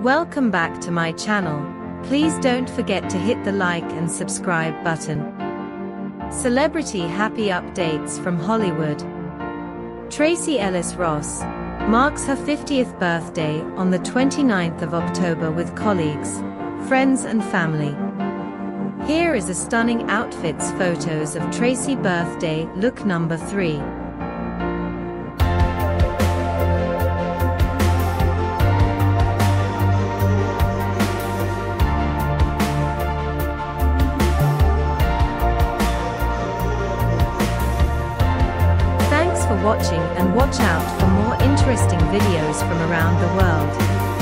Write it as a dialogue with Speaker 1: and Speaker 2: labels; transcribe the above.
Speaker 1: Welcome back to my channel. Please don't forget to hit the like and subscribe button. Celebrity happy updates from Hollywood. Tracee Ellis Ross marks her 50th birthday on the 29th of October with colleagues, friends and family. Here is a stunning outfits photos of Tracee birthday look number 3. Thanks for watching and watch out for more interesting videos from around the world.